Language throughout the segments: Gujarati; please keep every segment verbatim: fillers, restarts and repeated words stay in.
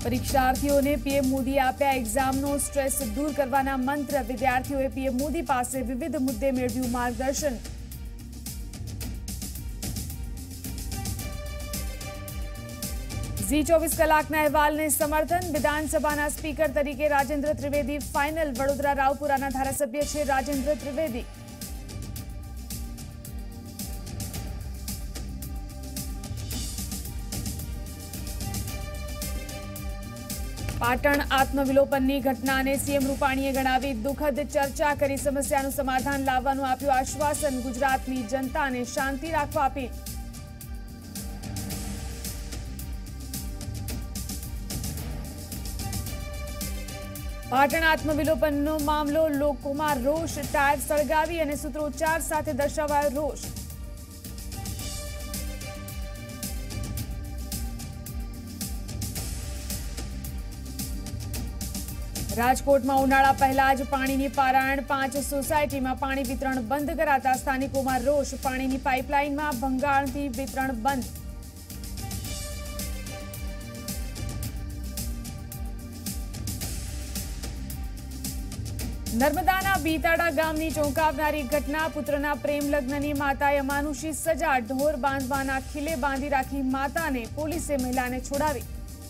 પરીક્ષાર્થીઓને પીએમ મોદી આપ્યા એક્ઝામનો સ્ટ્રેસ દૂર કરવાના મંત્ર. વિદ્યાર્થીઓએ પીએમ મોદી પાસે વિવિધ મુદ્દે મેળવ્યું માર્ગદર્શન. ઝી ચોવીસ કલાકના અહેવાલને સમર્થન. વિધાનસભાના સ્પીકર તરીકે રાજેન્દ્ર ત્રિવેદી ફાઇનલ. વડોદરા રાવપુરાના ધારાસભ્ય છે રાજેન્દ્ર ત્રિવેદી. પાટણ આત્મવિલોપનની ઘટનાને સીએમ રૂપાણીએ ગણાવી દુઃખદ. ચર્ચા કરી સમસ્યાનું સમાધાન લાવવાનું આપ્યું આશ્વાસન. ગુજરાતની જનતાને શાંતિ રાખવા અપીલ. પાટણ આત્મવિલોપનનો મામલો. લોકોમાં રોષ. ટાયર સળગાવી અને સૂત્રોચ્ચાર સાથે દર્શાવાયો રોષ. રાજકોટમાં ઉનાળા પહેલા જ પાણીની પારાયણ. પાંચ સોસાયટીમાં પાણી વિતરણ બંધ કરાતા સ્થાનિકોમાં રોષ. પાણીની પાઇપલાઇનમાં ભંગાણથી વિતરણ બંધ. નર્મદાના બીતાડા ગામની ચોંકાવનારી ઘટના. પુત્રના પ્રેમ લગ્નની માતાએ અમાનુષી સજા. ઢોર બાંધવાના ખીલે બાંધી રાખી માતાને. પોલીસે મહિલાને છોડાવી.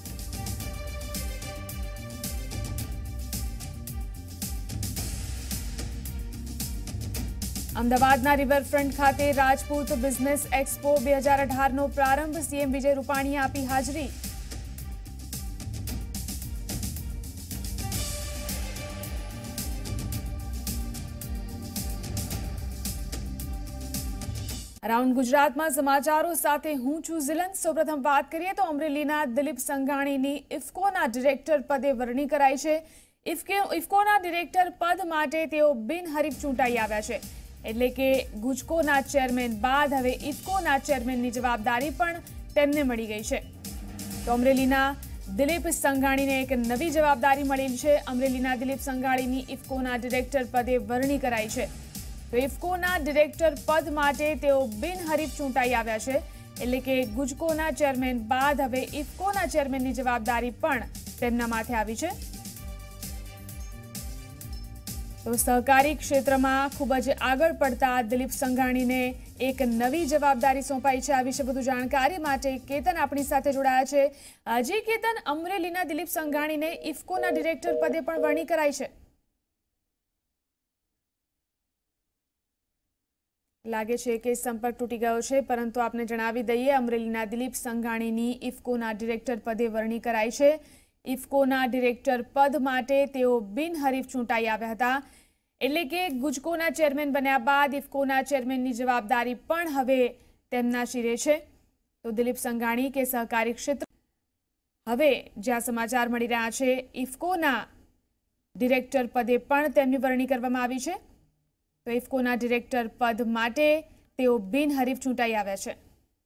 અમદાવાદના રિવરફ્રન્ટ ખાતે રાજપૂત બિઝનેસ એક્સપો બે હજાર અઢારનો પ્રારંભ. સીએમ વિજય રૂપાણીએ આપી હાજરી. અરાઉન્ડ ગુજરાતમાં સમાચારો સાથે હું છું ઝિલન. સૌપ્રથમ વાત કરીએ તો અમરેલીના દિલીપ સંઘાણીની ઇફકોના ડિરેક્ટર પદે વરણી કરાઈ છે. ઇફકોના ડિરેક્ટર પદ માટે તેઓ બિનહરીફ ચૂંટાઈ આવ્યા છે. એટલે કે ગુજકોના ચેરમેન બાદ હવે ઇફકોના ચેરમેનની જવાબદારી પણ તેમને મળી ગઈ છે. તો અમરેલીના દિલીપ સંઘાણીને એક નવી જવાબદારી મળેલી છે. અમરેલીના દિલીપ સંઘાણીની ઇફકોના ડિરેક્ટર પદે વરણી કરાઈ છે. તો ઇફકોના ડિરેક્ટર પદ માટે તેઓ બિનહરીફ ચૂંટાઈ આવ્યા છે. એટલે કે ગુજકોના ચેરમેન બાદ હવે ઇફકોના ચેરમેનની જવાબદારી પણ તેમના માથે આવી છે. તો સહકારી ક્ષેત્રમાં ખૂબ જ આગળ પડતા દિલીપ સંઘાણીને એક નવી જવાબદારી સોંપાઈ છે. આ વિશે વધુ જાણકારી માટે કેતન આપણી સાથે જોડાયા છે. જી કેતન, અમરેલીના દિલીપ સંઘાણીને ઇફકોના ડિરેક્ટર પદે પણ વરણી કરાઈ છે. લાગે છે કે સંપર્ક તૂટી ગયો છે, પરંતુ આપને જણાવી દઈએ અમરેલીના દિલીપ સંઘાણીની ઇફકોના ડિરેક્ટર પદે વરણી કરાઈ છે. ઇફકોના ડિરેક્ટર પદ માટે તેઓ બિનહરીફ ચૂંટાઈ આવ્યા હતા. એટલે કે ગુજકોના ચેરમેન બન્યા બાદ ઇફકોના ચેરમેનની જવાબદારી પણ હવે તેમના શિરે છે. તો દિલીપ સંઘાણી કે સહકારી ક્ષેત્ર હવે જ્યાં સમાચાર મળી રહ્યા છે, ઇફકોના ડિરેક્ટર પદે પણ તેમની વરણી કરવામાં આવી છે. તો ઇફકોના ડિરેક્ટર પદ માટે તેઓ બિનહરીફ ચૂંટાઈ આવ્યા છે.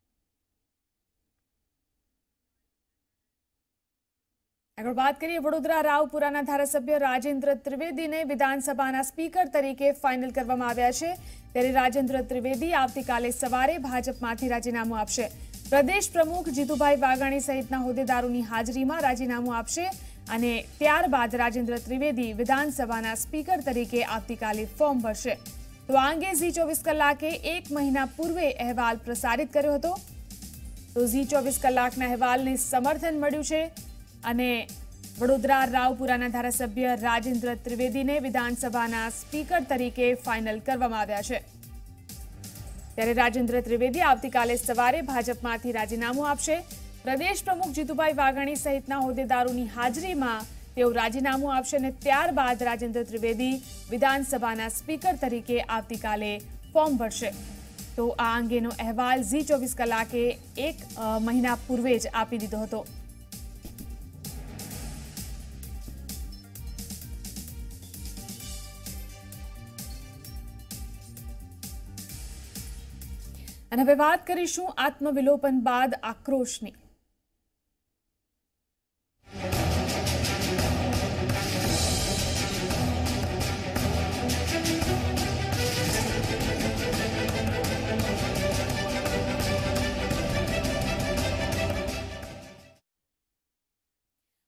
આગળ વાત કરીએ વડોદરા રાવપુરાના ધારાસભ્ય રાજેન્દ્ર ત્રિવેદીને વિધાનસભાના સ્પીકર તરીકે ફાઇનલ કરવામાં આવ્યા છે. ત્યારે રાજેન્દ્ર ત્રિવેદી આવતીકાલે સવારે ભાજપમાંથી રાજીનામું આપશે. પ્રદેશ પ્રમુખ જીતુભાઈ વાઘાણી સહિતના હોદ્દેદારોની હાજરીમાં રાજીનામું આપશે અને ત્યારબાદ રાજેન્દ્ર ત્રિવેદી વિધાનસભાના સ્પીકર તરીકે આવતીકાલે ફોર્મ ભરશે. તો આ અંગે ઝી ચોવીસ કલાકે એક મહિના પૂર્વે અહેવાલ પ્રસારિત કર્યો હતો. તો ઝી ચોવીસ કલાકના અહેવાલને સમર્થન મળ્યું છે અને વડોદરા રાવપુરાના ધારાસભ્ય રાજેન્દ્ર ત્રિવેદીને વિધાનસભાના સ્પીકર તરીકે ફાઇનલ કરવામાં આવ્યા છે. ત્યારે રાજેન્દ્ર ત્રિવેદી આવતીકાલે સવારે ભાજપમાંથી રાજીનામું આપશે. પ્રદેશ પ્રમુખ જીતુભાઈ વાઘાણી સહિતના હોદ્દેદારોની હાજરીમાં તેઓ રાજીનામું આપશે અને ત્યારબાદ રાજેન્દ્ર ત્રિવેદી વિધાનસભાના સ્પીકર તરીકે આવતીકાલે ફોર્મ ભરશે. તો આ અંગેનો અહેવાલ ઝી ચોવીસ કલાકે એક મહિના પૂર્વે જ આપી દીધો હતો. અને હવે વાત કરીશું આત્મવિલોપન બાદ આક્રોશની.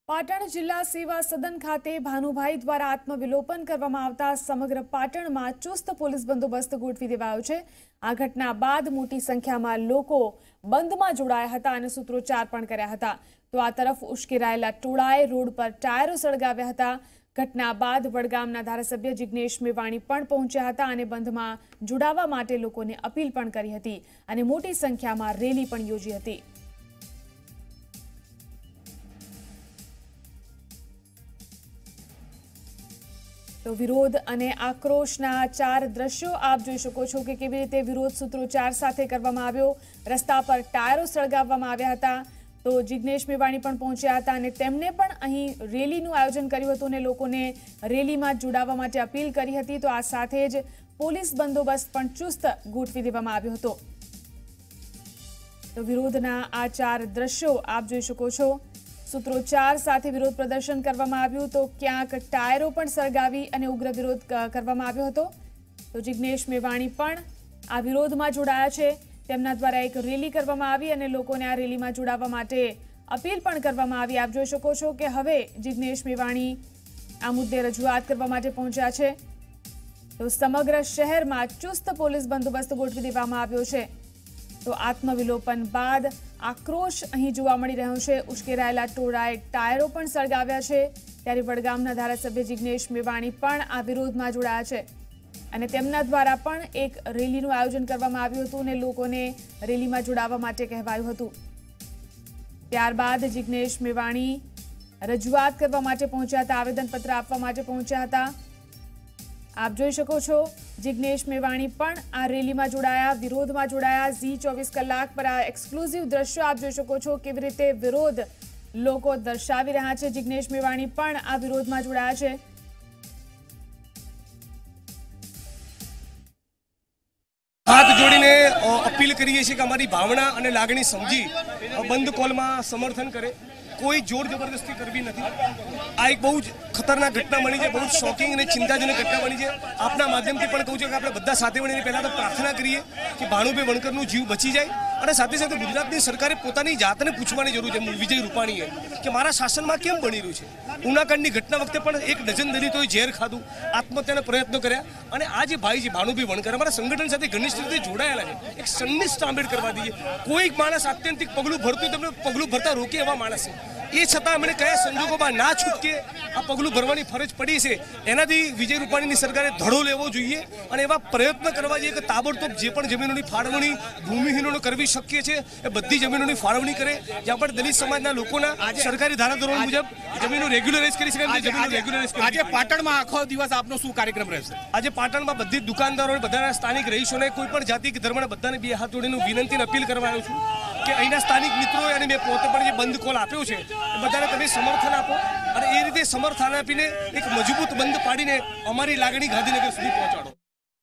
પાટણ જિલ્લા સેવા સદન ખાતે ભાનુભાઈ દ્વારા આત્મવિલોપન કરવામાં આવતા સમગ્ર પાટણમાં ચુસ્ત પોલીસ બંદોબસ્ત ગોઠવી દેવાયો છે। આ ઘટના બાદ મોટી સંખ્યામાં લોકો બંધમાં જોડાયા હતા અને સૂત્રોચ્ચાર પણ કર્યા હતા। તો આ તરફ ઉશ્કેરાયેલા ટોળાએ રોડ પર ટાયરો સળગાવ્યા હતા। ઘટના બાદ વડગામના ધારાસભ્ય જિગ્નેશ મેવાણી પણ પહોંચ્યા હતા અને બંધમાં જોડાવા માટે લોકોને અપીલ પણ કરી હતી અને મોટી સંખ્યામાં રેલી પણ યોજી હતી। તો વિરોધ અને આક્રોશના ચાર દ્રશ્યો આપ જોઈ શકો છો કે કેવી રીતે વિરોધ સૂત્રોચ્ચાર સાથે કરવામાં આવ્યો। રસ્તા પર ટાયરો સળગાવવામાં આવ્યા હતા। તો જિગ્નેશ મેવાણી પણ પહોંચ્યા હતા અને તેમને પણ અહીં રેલીનું આયોજન કર્યું હતું અને લોકોને રેલીમાં જોડાવા માટે અપીલ કરી હતી। તો આ સાથે જ પોલીસ બંદોબસ્ત પણ ચુસ્ત ગોઠવી દેવામાં આવ્યો હતો। તો વિરોધના આ ચાર દ્રશ્યો આપ જોઈ શકો છો। સૂત્રોચ્ચાર સાથે વિરોધ પ્રદર્શન કરવામાં આવ્યું તો ક્યાંક ટાયરો પણ સળગાવી અને ઉગ્ર વિરોધ કરવામાં આવ્યો હતો। તો જિગ્નેશ મેવાણી પણ આ વિરોધમાં જોડાયા છે। તેમના દ્વારા એક રેલી કરવામાં આવી અને લોકોને આ રેલીમાં જોડાવા માટે અપીલ પણ કરવામાં આવી। આપ જોઈ શકો છો કે હવે જિગ્નેશ મેવાણી આ મુદ્દે રજૂઆત કરવા માટે પહોંચ્યા છે। તો સમગ્ર શહેરમાં ચુસ્ત પોલીસ બંદોબસ્ત ગોઠવી દેવામાં આવ્યો છે। તો આત્મવિલોપન બાદ આક્રોશ અહીં જોવા મળી રહ્યો છે। ઉશ્કેરાયેલા ટોળાએ ટાયરો પણ સળગાવ્યા છે ત્યારે વડગામના ધારાસભ્ય જિગ્નેશ મેવાણી પણ આ વિરોધમાં જોડાયા છે અને તેમના દ્વારા પણ એક રેલીનું આયોજન કરવામાં આવ્યું હતું અને લોકોને રેલીમાં જોડાવા માટે કહેવાયું હતું। ત્યારબાદ જિગ્નેશ મેવાણી રજૂઆત કરવા માટે પહોંચ્યા હતા, આવેદનપત્ર આપવા માટે પહોંચ્યા હતા। આપ જોઈ શકો છો જિગ્નેશ મેવાણી પણ આ રેલીમાં જોડાયા, વિરોધમાં જોડાયા। ઝી ચોવીસ કલાક પર આ એક્સક્લુઝિવ દ્રશ્યો આપ જોઈ શકો છો કેવી રીતે વિરોધ લોકો દર્શાવી રહ્યા છે। જિગ્નેશ મેવાણી પણ આ વિરોધમાં જોડાયા છે। હાથ જોડીને અપીલ કરીએ છીએ કે અમારી ભાવના અને લાગણી સમજી બંધ કોલમાં સમર્થન કરે। કોઈ જોર જબરદસ્તી કરવી નથી। આ એક બહુ જ ખતરનાક ઘટના બની છે, બહુ જ શોકિંગ અને ચિંતાજનક ઘટના બની છે। આપના માધ્યમથી પણ કહું છું કે આપણે બધા સાથે મળીને પહેલાં તો પ્રાર્થના કરીએ કે ભાનુભાઈ વણકરનું જીવ બચી જાય અને સાથે સાથે ગુજરાતની સરકારે પોતાની જાતને પૂછવાની જરૂર છે વિજય રૂપાણીએ કે મારા શાસનમાં કેમ બની રહ્યું છે। ઉનાકાંડની ઘટના વખતે પણ એક ડઝન દલિતોએ ઝેર ખાધું, આત્મહત્યાના પ્રયત્નો કર્યા અને આ જે ભાઈ છે ભાનુભાઈ વણકર અમારા સંગઠન સાથે ઘનિષ્ઠ રીતે જોડાયેલા છે। એક સંનિષ્ઠ આંબેડ કરવા દઈએ। કોઈ માણસ આત્યંતિક પગલું ભરતું તેમને પગલું ભરતા રોકે એવા માણસ છે। એ છતાં અમને કયા સંજોગોમાં ના છૂટકે આ પગલું ભરવાની ફરજ પડી છે એનાથી વિજય રૂપાણીની સરકારે ધડો લેવો જોઈએ અને એવા પ્રયત્ન કરવા જોઈએ કે તાબડતોબ જે પણ જમીનોની ફાળવણી ભૂમિહીનોને કરવી શક્ય છે એ બધી જમીનોની ફાળવણી કરે। જ્યાં પણ દલિત સમાજના લોકોના સરકારી ધારાધોરણ મુજબ જમીનો રેગ્યુલરાઇઝ કરી શકાય જમીનો રેગ્યુલરાઇઝ કરી। આજે પાટણમાં આખો દિવસ આપનો શું કાર્યક્રમ રહેશે? આજે પાટણમાં બધી દુકાનદારો બધા સ્થાનિક રહીશોને કોઈ પણ જાતિ કે ધર્મના બધાને બે હાથ જોડીને વિનંતી અપીલ કરવા આવ્યો છું કે અહીંના સ્થાનિક મિત્રો અને મેં પોતે પણ જે બંધ કોલ આપ્યો છે બધાને તમે સમર્થન આપો અને એ રીતે સમર્થન આપીને એક મજબૂત બંધ પાડીને અમારી લાગણી ગાંધીનગર સુધી પહોંચાડો।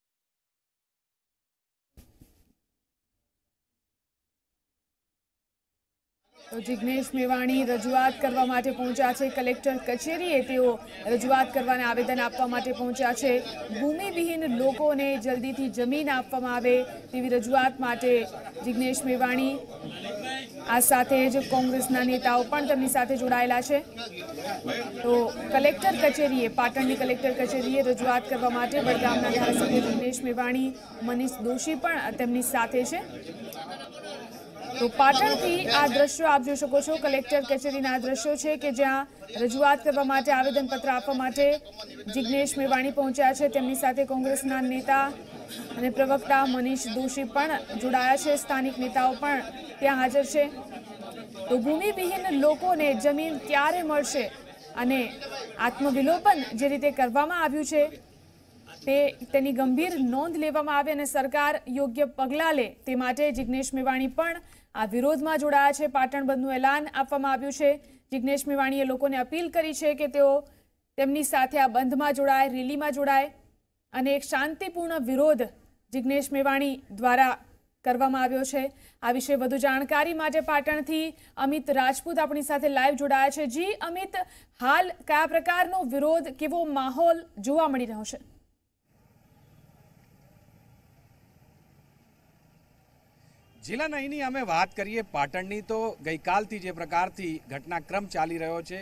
તો જિગ્નેશ મેવાણી રજૂઆત કરવા માટે પહોંચ્યા છે કલેક્ટર કચેરીએ। તેઓ રજૂઆત કરવાને આવેદન આપવા માટે પહોંચ્યા છે। ભૂમિવિહીન લોકોને જલ્દીથી જમીન આપવામાં આવે તેવી રજૂઆત માટે જિગ્નેશ મેવાણી આ સાથે જ કોંગ્રેસના નેતાઓ પણ તેમની સાથે જોડાયેલા છે। તો કલેક્ટર કચેરીએ પાટણની કલેક્ટર કચેરીએ રજૂઆત કરવા માટે વડગામના ધારાસભ્ય જિગ્નેશ મેવાણી, મનીષ દોશી પણ તેમની સાથે છે। તો પાટણથી આ દ્રશ્યો આપ જોઈ શકો છો, કલેક્ટર કચેરીના આ દ્રશ્યો છે કે જ્યાં રજૂઆત કરવા માટે આવેદનપત્ર આપવા માટે જિગ્નેશ મેવાણી પહોંચ્યા છે। તેમની સાથે કોંગ્રેસના નેતા અને પ્રવક્તા મનીષ દોશી પણ જોડાયા છે। સ્થાનિક નેતાઓ પણ ત્યાં હાજર છે। તો ભૂમિવિહીન લોકોને જમીન ક્યારે મળશે અને આત્મવિલોપન જે રીતે કરવામાં આવ્યું છે તે તેની ગંભીર નોંધ લેવામાં આવે અને સરકાર યોગ્ય પગલાં લે તે માટે જિગ્નેશ મેવાણી પણ આ વિરોધમાં જોડાયા છે। પાટણ બંધનું એલાન આપવામાં આવ્યું છે। જિગ્નેશ મેવાણીએ લોકોને અપીલ કરી છે કે તેઓ તેમની સાથે આ બંધમાં જોડાય, રેલીમાં જોડાય અને એક શાંતિપૂર્ણ વિરોધ જિગ્નેશ મેવાણી દ્વારા કરવામાં આવ્યો છે। આ વિશે વધુ જાણકારી માટે પાટણથી અમિત રાજપૂત આપણી સાથે લાઈવ જોડાયા છે। જી અમિત, હાલ કયા પ્રકારનો વિરોધ, કેવો માહોલ જોવા મળી રહ્યો છે? જિલ્લા નહીંની અમે વાત કરીએ પાટણની તો ગઈકાલથી જે પ્રકારથી ઘટનાક્રમ ચાલી રહ્યો છે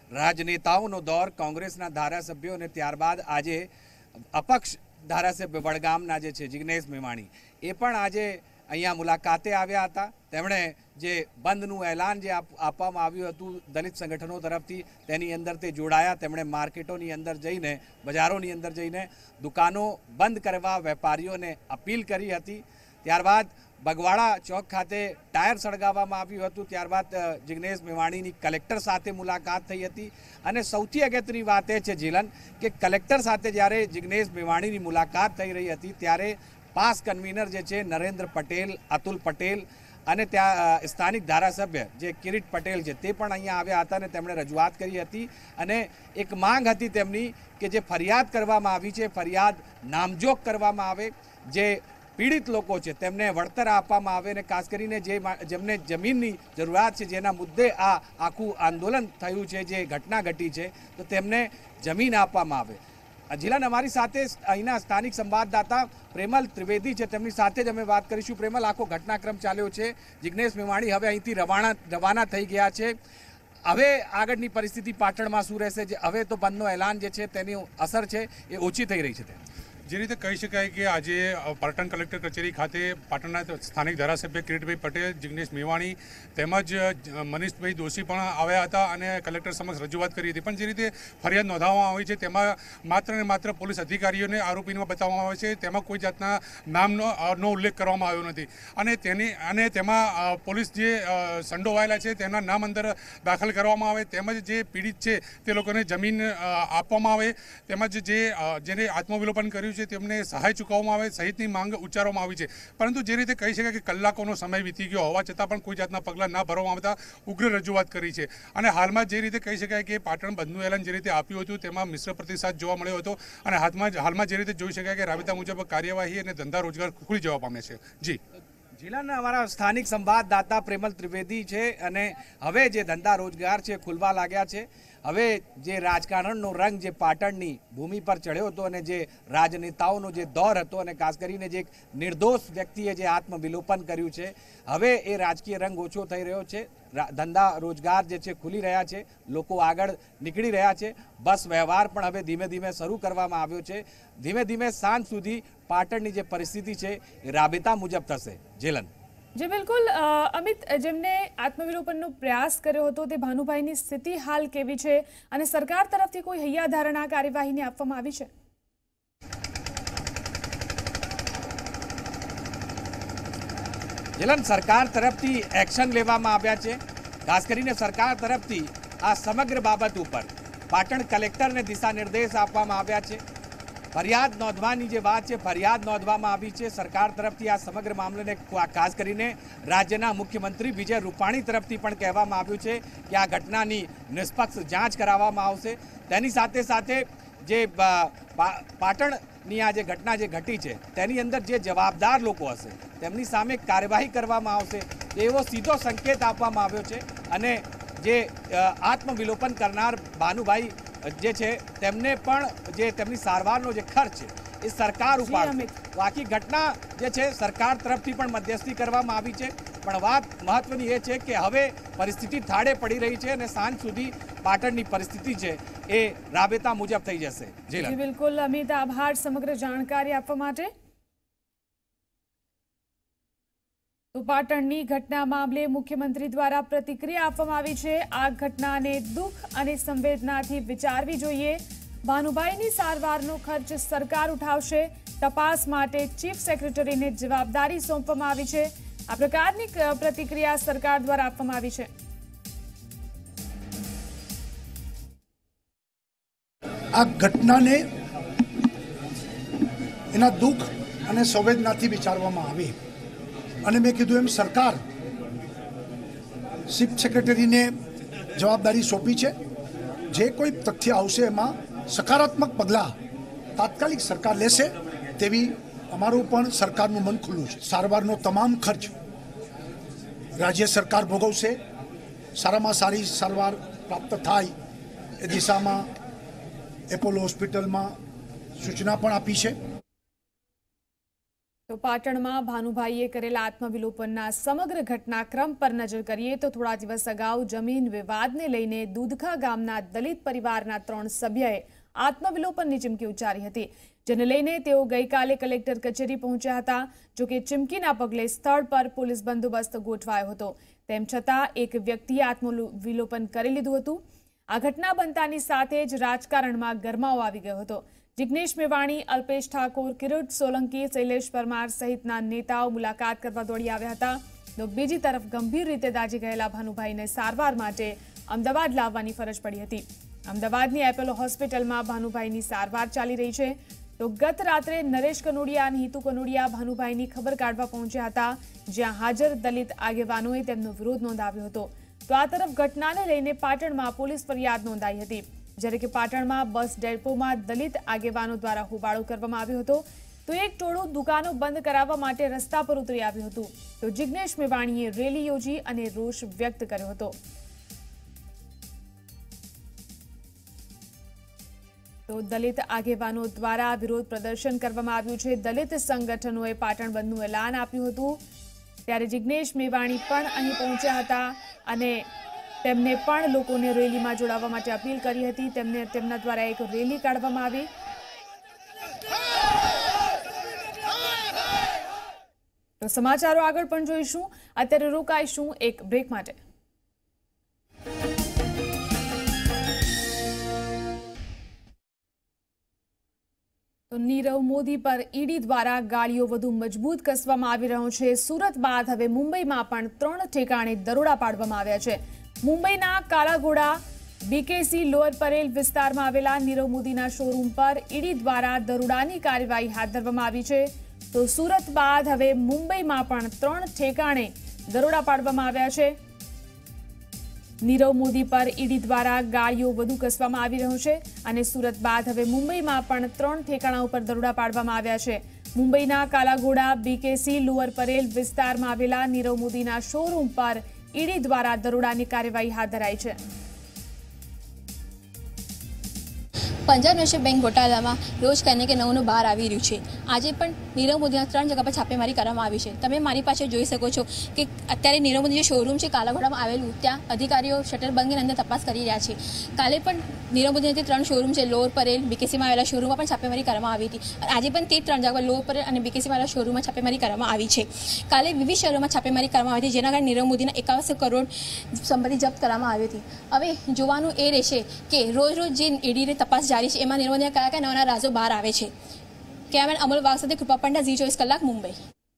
રાજનેતાઓનો દોર, કોંગ્રેસના ધારાસભ્યો અને ત્યારબાદ આજે અપક્ષ ધારાસભ્ય વડગામના જે છે જિગ્નેશ મેવાણી એ પણ આજે અહીંયા મુલાકાતે આવ્યા હતા. તેમણે જે બંધનું એલાન જે આપવામાં આવ્યું હતું દલિત સંગઠનો તરફથી તેની અંદર તે જોડાયા. તેમણે માર્કેટોની અંદર જઈને, બજારોની અંદર જઈને દુકાનો બંધ કરવા વેપારીઓને અપીલ કરી હતી. ત્યારબાદ બગવાડા ચોક ખાતે ટાયર સળગાવવામાં આવ્યું હતું. ત્યારબાદ જિગ્નેશ મેવાણીની કલેક્ટર સાથે મુલાકાત થઈ હતી. અને સૌથી અગત્યની વાત એ છે જીલન કે કલેક્ટર સાથે જ્યારે જિગ્નેશ મેવાણીની મુલાકાત થઈ રહી હતી ત્યારે પાસ કન્વીનર જે છે નરેન્દ્ર પટેલ, અતુલ પટેલ અને ત્યાં સ્થાનિક ધારાસભ્ય જે કિરીટ પટેલ છે તે પણ અહીંયા આવ્યા હતા અને તેમણે રજૂઆત કરી હતી. અને એક માંગ હતી તેમની કે જે ફરિયાદ કરવામાં આવી છે, ફરિયાદ નામજોગ કરવામાં આવે, જે પીડિત લોકો છે તેમને વળતર આપવામાં આવે અને ખાસ કરીને જે જેમને જમીનની જરૂરિયાત છે, જેના મુદ્દે આ આખું આંદોલન થયું છે, જે ઘટના ઘટી છે, તો તેમને જમીન આપવામાં આવે. જિલ્લાના અમારી સાથે અહીંના સ્થાનિક સંવાદદાતા પ્રેમલ ત્રિવેદી છે, તેમની સાથે જ અમે વાત કરીશું. પ્રેમલ, આખો ઘટનાક્રમ ચાલ્યો છે. જિગ્નેશ મેવાણી હવે અહીંથી રવાના રવાના થઈ ગયા છે. હવે આગળની પરિસ્થિતિ પાટણમાં શું રહેશે? હવે તો બંધનો એલાન જે છે તેની અસર છે એ ઓછી થઈ રહી છે. જે રીતે કહી શકાય કે આજે પાટણ કલેક્ટર કચેરી ખાતે પાટણના સ્થાનિક ધારાસભ્ય કિરીટભાઈ પટેલ, જિગ્નેશ મેવાણી તેમજ મનીષભાઈ દોશી પણ આવ્યા હતા અને કલેક્ટર સમક્ષ રજૂઆત કરી હતી. પણ જે રીતે ફરિયાદ નોંધાવવામાં આવી છે તેમાં માત્ર ને માત્ર પોલીસ અધિકારીઓને આરોપીમાં બતાવવામાં આવે છે. તેમાં કોઈ જાતના નામનો નો ઉલ્લેખ કરવામાં આવ્યો નથી અને તેની અને તેમાં પોલીસ જે સંડોવાયેલા છે તેના નામ અંદર દાખલ કરવામાં આવે, તેમજ જે પીડિત છે તે લોકોને જમીન આપવામાં આવે, તેમજ જે જેને આત્મવિલોપન કર્યું છે તેમને સહાય ચૂકવવામાં આવે સહિતની માંગ ઉચ્ચારવામાં આવી છે. પરંતુ જે રીતે કહી શકાય કે કલાકોનો સમય વીતી ગયો હોવા છતાં પણ કોઈ જાતના પગલાં ના ભરવામાં આવતા ઉગ્ર રજૂઆત કરી છે. અને હાલમાં જે રીતે કહી શકાય કે પાટણ બંધનું એલાન જે રીતે આપ્યું હતું તેમાં મિશ્ર પ્રતિસાદ જોવા મળ્યો હતો અને હાથમાં હાલમાં જે રીતે જોઈ શકાય કે રાબેતા મુજબ કાર્યવાહી અને ધંધા રોજગાર ખુલી જવા પામે છે. જી જિલ્લાના અમારા સ્થાનિક સંવાદદાતા પ્રેમલ ત્રિવેદી છે. અને હવે જે ધંધા રોજગાર છે ખુલવા લાગ્યા છે. હવે જે રાજકારણનો રંગ જે પાટણની ભૂમિ પર ચડ્યો હતો અને જે રાજનેતાઓનો જે દોર હતો અને ખાસ કરીને જે એક નિર્દોષ વ્યક્તિએ જે આત્મવિલોપન કર્યું છે, હવે એ રાજકીય રંગ ઓછો થઈ રહ્યો છે. ધંધા રોજગાર જે છે ખુલી રહ્યા છે, લોકો આગળ નીકળી રહ્યા છે. બસ વ્યવહાર પણ હવે ધીમે ધીમે શરૂ કરવામાં આવ્યો છે. ધીમે ધીમે સાંજ સુધી પાટણની જે પરિસ્થિતિ છે એ રાબેતા મુજબ થશે. જેલન જી બિલકુલ. અમિત, જેમને આત્મવિલોપનનો પ્રયાસ કર્યો હતો તે ભાનુભાઈની સ્થિતિ હાલ કેવી છે અને સરકાર તરફથી કોઈ હૈયાધારણા કાર્યવાહીની આપવામાં આવી છે? જેલન, સરકાર તરફથી એક્શન લેવામાં આવ્યા છે. ખાસ કરીને સરકાર તરફથી આ સમગ્ર બાબત ઉપર પાટણ કલેક્ટરને દિશા નિર્દેશ આપવામાં આવ્યા છે. ફરિયાદ નોંધવાની જે વાત છે, ફરિયાદ નોંધવામાં આવી છે. સરકાર તરફથી આ સમગ્ર મામલાને ખાસ કરીને રાજ્યના મુખ્યમંત્રી વિજય રૂપાણી તરફથી પણ કહેવામાં આવ્યું છે કે આ ઘટનાની નિષ્પક્ષ જાંચ કરાવવામાં આવશે. તેની સાથે સાથે જે પાટણની આ જે ઘટના જે ઘટી છે તેની અંદર જે જવાબદાર લોકો હશે તેમની સામે કાર્યવાહી કરવામાં આવશે એવો સીધો સંકેત આપવામાં આવ્યો છે. અને જે આત્મવિલોપન કરનાર ભાનુભાઈ જે છે તેમને પણ જે તેમની સારવારનો જે ખર્ચ છે એ સરકાર ઉપાડશે. બાકી ઘટના જે છે સરકાર તરફથી પણ મધ્યસ્થી કરવામાં આવી છે. પણ વાત મહત્વની એ છે કે હવે પરિસ્થિતિ થાળે પડી રહી છે અને સાંજ સુધી પાટણની પરિસ્થિતિ છે એ રાબેતા મુજબ થઈ જશે. જી બિલકુલ અમિત, આભાર સમગ્ર જાણકારી આપવા માટે. તો પાટણની ઘટના મામલે મુખ્યમંત્રી દ્વારા પ્રતિક્રિયા આપવામાં આવી છે. આ ઘટનાને દુઃખ અને સંવેદનાથી વિચારવી જોઈએ. ભાનુભાઈની સારવારનો ખર્ચ સરકાર ઉઠાવશે. તપાસ માટે ચીફ સેક્રેટરીને જવાબદારી સોંપવામાં આવી છે. આ પ્રકારની પ્રતિક્રિયા સરકાર દ્વારા આપવામાં આવી છે. આ ઘટનાને એના દુઃખ અને સંવેદનાથી વિચારવામાં આવી અને મેં કીધું એમ સરકાર ચીફ સેક્રેટરીને જવાબદારી સોંપી છે. જે કોઈ તથ્ય આવશે એમાં સકારાત્મક પગલાં તાત્કાલિક સરકાર લેશે તેવી અમારું પણ સરકારનું મન ખુલ્લું છે. સારવારનો તમામ ખર્ચ રાજ્ય સરકાર ભોગવશે. સારામાં સારી સારવાર પ્રાપ્ત થાય એ દિશામાં એપોલો હોસ્પિટલમાં સૂચના પણ આપી છે. તો પાટણમાં ભાનુભાઈએ કરેલા આત્મવિલોપનના સમગ્ર ઘટનાક્રમ પર નજર કરીએ તો થોડા દિવસ અગાઉ જમીન વિવાદને લઈને દૂધખા ગામના દલિત પરિવારના ત્રણ સભ્યએ આત્મવિલોપનની ચીમકી ઉચ્ચારી હતી, જેને લઈને તેઓ ગઈકાલે કલેક્ટર કચેરી પહોંચ્યા હતા। જો કે ચીમકીના પગલે સ્થળ પર પોલીસ બંદોબસ્ત ગોઠવાયો હતો। તેમ છતાં એક વ્યક્તિએ આત્મવિલોપન કરી લીધું હતું। આ ઘટના બનતાની સાથે જ રાજકારણમાં ગરમાવો આવી ગયો હતો। જિગ્નેશ મેવાણી, અલ્પેશ ઠાકોર, કિરીટ સોલંકી, શૈલેષ પરમાર સહિતના નેતાઓ મુલાકાત કરવા દોડી આવ્યા હતા। તો બીજી તરફ ગંભીર રીતે દાઝી ગયેલા ભાનુભાઈને સારવાર માટે અમદાવાદ લાવવાની ફરજ પડી હતી। અમદાવાદની એપોલો હોસ્પિટલમાં ભાનુભાઈની સારવાર ચાલી રહી છે। તો ગત રાત્રે નરેશ કનોડિયા અને હિતુ કનોડિયા ભાનુભાઈની ખબર કાઢવા પહોંચ્યા હતા, જ્યાં હાજર દલિત આગેવાનોએ તેમનો વિરોધ નોંધાવ્યો હતો। તો આ તરફ ઘટનાને લઈને પાટણમાં પોલીસ ફરિયાદ નોંધાઈ હતી, જ્યારે કે પાટણમાં બસ ડેપોમાં દલિત આગેવાનો દ્વારા હોબાળો કરવામાં આવ્યો હતો। તો એક ટોળું દુકાનો બંધ કરાવવા માટે રસ્તા પર ઉતરી આવ્યું હતું। તો જિગ્નેશ મેવાણીએ રેલી યોજી અને રોષ વ્યક્ત કર્યો હતો। તો દલિત આગેવાનો દ્વારા વિરોધ પ્રદર્શન કરવામાં આવ્યું છે। દલિત સંગઠનોએ પાટણ બંધનું એલાન આપ્યું હતું, ત્યારે જિગ્નેશ મેવાણી પણ અહીં પહોંચ્યા હતા અને તેમને પણ લોકોને રેલીમાં જોડાવા માટે અપીલ કરી હતી। તેમને તેમના દ્વારા એક રેલી કાઢવામાં આવી। તો સમાચારો આગળ પણ જોઈશું, અત્યારે રોકાઈશું એક બ્રેક માટે। તો નીરવ મોદી પર ઈડી દ્વારા ગાળીઓ વધુ મજબૂત કસવામાં આવી રહ્યો છે। સુરત બાદ હવે મુંબઈમાં પણ ત્રણ ઠેકાણે દરોડા પાડવામાં આવ્યા છે। મુંબઈના કાલાઘોડા બીકેસી લોઅર પરેલ વિસ્તારમાં આવેલા નીરવ મોદીના શોરૂમ પર ઈડી દ્વારા દરોડાની કાર્યવાહી હાથ ધરવામાં આવી છે। તો સુરત બાદ હવે મુંબઈમાં પણ ત્રણ ઠેકાણે દરોડા પાડવામાં આવ્યા છે। નીરવ મોદી પર ઈડી દ્વારા ગાળીઓ વધુ કસવામાં આવી રહ્યો છે અને સુરત બાદ હવે મુંબઈમાં પણ ત્રણ ઠેકાણા ઉપર દરોડા પાડવામાં આવ્યા છે। મુંબઈના કાલાઘોડા બીકેસી લોઅર પરેલ વિસ્તારમાં આવેલા નીરવ મોદીના શોરૂમ પર ઈડી દ્વારા દરોડાની કાર્યવાહી હાથ ધરાઈ છે। પંજાબ નેશનલ બેંક ઘોટાલામાં રોજ કહીને કે નવું બહાર આવી રહ્યું છે। આજે પણ નીરવ મોદીના ત્રણ જગ્યા પર છાપેમારી કરવામાં આવી છે। તમે મારી પાસે જોઈ શકો છો કે અત્યારે નીરવ મોદી જે શોરૂમ છે કાલાઘોડામાં આવેલું, ત્યાં અધિકારીઓ શટર બંધીને અંદર તપાસ કરી રહ્યા છે। કાલે પણ નીરવ મોદીના ત્રણ શોરૂમ છે, લોઅર પરેલ, બીકેસીમાં આવેલા શોરૂમમાં પણ છાપેમારી કરવામાં આવી હતી। આજે પણ તે ત્રણ જગ્યા પર લોઅર પરેલ અને બીકેસીમાં આવેલા શોરૂમમાં છાપેમારી કરવામાં આવી છે। કાલે વિવિધ શહેરોમાં છાપેમારી કરવામાં આવી હતી, જેના કારણે નીરવ મોદીના એકાવન કરોડ સંપત્તિ જપ્ત કરવામાં આવી હતી। હવે જોવાનું એ રહેશે કે રોજ રોજ જે ઈડીની તપાસ જારી છે એમાં નીરવ મોદીના કયા કયા નવા રાજો બહાર આવે છે। કેમેરામેન અમલ વાઘ સાથે કૃપા પંડ્યા, ઝી ચોવીસ કલાક, મુંબઈ।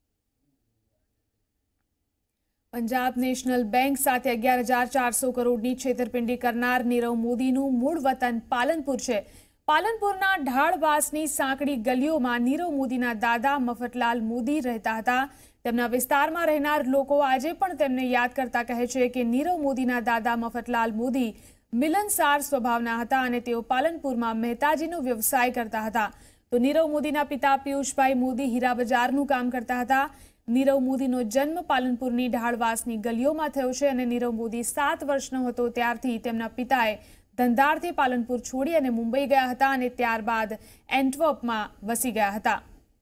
પંજાબ નેશનલ બેંક સાથે અગિયાર હજાર ચારસો કરોડની છેતરપિંડી કરનાર નીરવ મોદીનું મૂળ વતન પાલનપુર છે। પાલનપુરના ઢાળવાસની સાંકડી ગલીઓમાં નીરવ મોદીના દાદા મફતલાલ મોદી રહેતા હતા। તેમના વિસ્તારમાં રહેનાર લોકો આજે પણ તેમને યાદ કરતા કહે છે કે નીરવ મોદીના દાદા મફતલાલ મોદી મિલનસાર સ્વભાવના હતા અને તેઓ પાલનપુરમાં મહેતાજીનો વ્યવસાય કરતા હતા। તો નીરવ મોદીના પિતા પિયુષભાઈ મોદી હીરા બજારનું કામ કરતા હતા। નીરવ મોદીનો જન્મ પાલનપુરની ઢાળવાસની ગલીઓમાં થયો છે અને નીરવ મોદી સાત વર્ષનો હતો ત્યારથી તેમના પિતાએ ધંધાર્થે પાલનપુર છોડી અને મુંબઈ ગયા હતા અને ત્યારબાદ એન્ટવર્પમાં વસી ગયા હતા।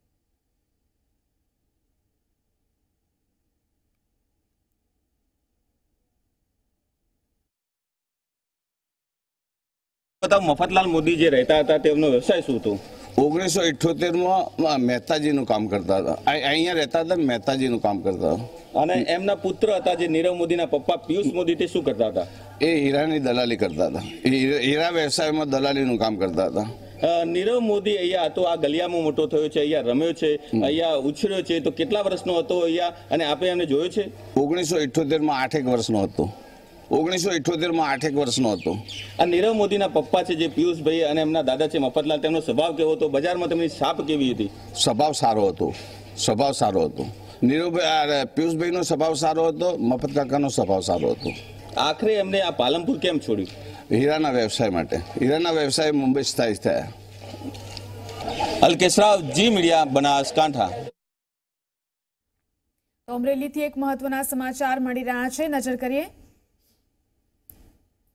મફતલાલ મોદી જે રહેતા હતા તેમનો વ્યવસાય શું હતો? ઓગણીસો ઇઠ્યોતેર માં મહેતાજીનું કામ કરતા હતા। અહીંયા રહેતા હતા, મહેતાજીનું કામ કરતા હતા। અને એમના પુત્ર હતા જે નીરવ મોદીના પપ્પા પિયુષ મોદી, તે શું કરતા હતા? એ હીરાની દલાલી કરતા હતા, હીરા વ્યવસાયમાં દલાલીનું કામ કરતા હતા। નીરવ મોદી અહીંયા હતો, આ ગલિયામાં મોટો થયો છે, અહીંયા રમ્યો છે, અહીંયા ઉછર્યો છે, તો કેટલા વર્ષનો હતો અહીંયા અને આપણે એમને જોયો છે? ઓગણીસો ઇઠ્યોતેર માં આઠેક વર્ષનો હતો। ઓગણીસો ઇઠ્યોતેર માં આઠેક વર્ષનો હતો। આ નીરવ મોદીના પપ્પા છે જે પિયુષભાઈ અને એમના દાદા છે મફતલાલ, તેમનો સ્વભાવ કેવો હતો? બજારમાં તેમની છાપ કેવી હતી? સ્વભાવ સારો હતો, સ્વભાવ સારો હતો। નીરવભાઈ પિયુષભાઈનો સ્વભાવ સારો હતો, મફત કાકાનો સ્વભાવ સારો હતો। આખરે એમને આ પાલનપુર કેમ છોડ્યું? હીરાના વ્યવસાય માટે। હીરાના વ્યવસાય મુંબઈ સ્થાયી થયા। Alkeshrao, Zee media, Banaskantha. તો અમરેલીથી એક મહત્વના સમાચાર મળી રહ્યા છે, નજર કરીએ।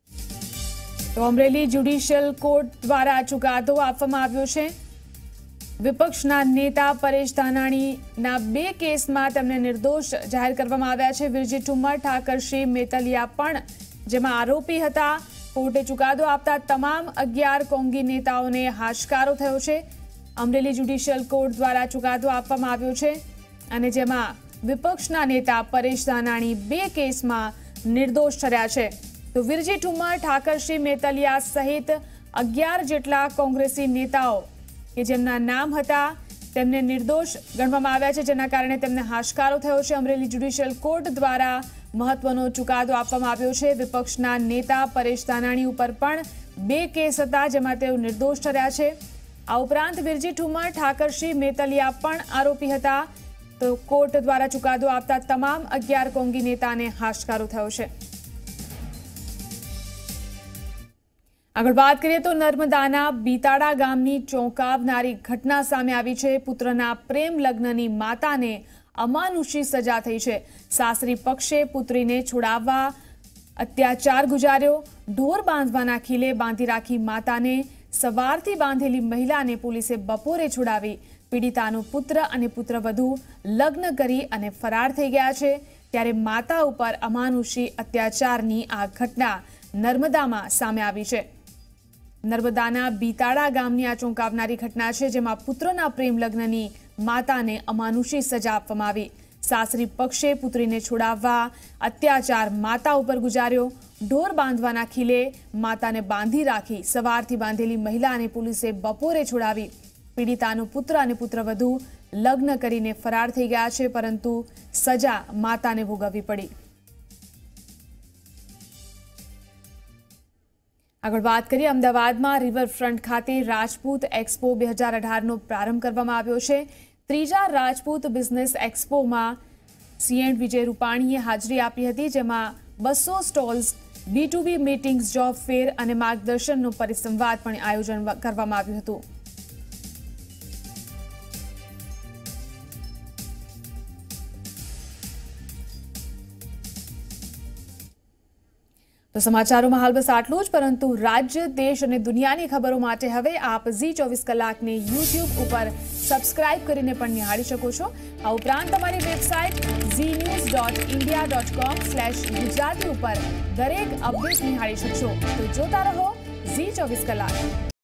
તો અમરેલી જ્યુડિશિયલ કોર્ટ દ્વારા ચુકાદો આપવામાં આવ્યો છે। વિપક્ષના નેતા પરેશ ધાનાણીના બે કેસમાં તેમને નિર્દોષ જાહેર કરવામાં આવ્યા છે. વિરજી ઠુમ્મર, ઠાકરસિંહ મેતલિયા પણ જેમાં આરોપી હતા. કોર્ટે ચુકાદો આપતા તમામ અગિયાર કોંગી નેતાઓને હાશકારો થયો છે. અમરેલી જ્યુડિશિયલ કોર્ટ દ્વારા ચુકાદો આપવામાં આવ્યો છે અને જેમાં વિપક્ષના નેતા પરેશ ધાનાણી બે કેસમાં નિર્દોષ ઠર્યા છે. તો વિરજી ઠુમ્મર, ઠાકરસિંહ મેતલિયા સહિત અગિયાર જેટલા કોંગ્રેસી નેતાઓ કે જેમના નામ હતા તેમને નિર્દોષ ગણવામાં આવ્યા છે, જેના કારણે તેમને હાશકારો થયો છે. અમરેલી જ્યુડિશિયલ કોર્ટ દ્વારા મહત્વનો ચુકાદો આપવામાં આવ્યો છે. વિપક્ષના નેતા પરેશ ધાનાણી ઉપર પણ બે કેસ હતા જેમાં તેઓ નિર્દોષ ઠર્યા છે. આ ઉપરાંત વિરજી ઠુમ્મર, ઠાકરસિંહ મેતલિયા પણ આરોપી હતા. તો કોર્ટ દ્વારા ચુકાદો આપતા તમામ અગિયાર કોંગી નેતાને હાશકારો થયો છે. આગળ વાત કરીએ તો નર્મદાના બીતાડા ગામની ચોંકાવનારી ઘટના સામે આવી છે. પુત્રના પ્રેમ લગ્નની માતાને અમાનુષી સજા થઈ છે. સાસરી પક્ષે પુત્રીને છોડાવવા અત્યાચાર ગુજાર્યો. ઢોર બાંધવાના ખીલે બાંધી રાખી માતાને સવારથી બાંધેલી મહિલાને પોલીસે બપોરે છોડાવી. પીડિતાનો પુત્ર અને પુત્રવધુ લગ્ન કરી અને ફરાર થઈ ગયા છે. ત્યારે માતા ઉપર અમાનુષી અત્યાચારની આ ઘટના નર્મદામાં સામે આવી છે. નર્મદાના બીતાડા ગામની આ ચોંકાવનારી ઘટના છે જેમાં પુત્રના પ્રેમ લગ્નની માતાને અમાનુષી સજા આપવામાં આવી. સાસરી પક્ષે પુત્રીને છોડાવવા અત્યાચાર માતા ઉપર ગુજાર્યો. ઢોર બાંધવાના ખીલે માતાને બાંધી રાખી સવારથી બાંધેલી મહિલાને પોલીસે બપોરે છોડાવી. પીડિતાનો પુત્ર અને પુત્રવધુ લગ્ન કરીને ફરાર થઈ ગયા છે, પરંતુ સજા માતાને ભોગવવી પડી. આગળ વાત કરીએ અમદાવાદમાં રિવરફ્રન્ટ ખાતે રાજપૂત એક્સપો બે હજાર અઢારનો પ્રારંભ કરવામાં આવ્યો છે. ત્રીજા રાજપૂત બિઝનેસ એક્સપોમાં સીએમ વિજય રૂપાણીએ હાજરી આપી હતી, જેમાં બસો stalls, B to B meetings, job fair અને માર્ગદર્શનનો પરિસંવાદ પણ આયોજન કરવામાં આવ્યું હતું. તો સમાચારોમાં હાલ બસ આટલું જ, પરંતુ રાજ્ય, દેશ અને દુનિયાની ખબરો માટે હવે આપ ઝી ચોવીસ કલાકને યુટ્યુબ ઉપર સબસ્ક્રાઇબ કરીને પણ નિહાળી શકો છો. આ ઉપરાંત તમારી website Zee news dot India dot com slash Gujarati ઉપર દરેક અપડેટ નિહાળી શકશો. તો જોતા રહો ઝી ચોવીસ કલાક.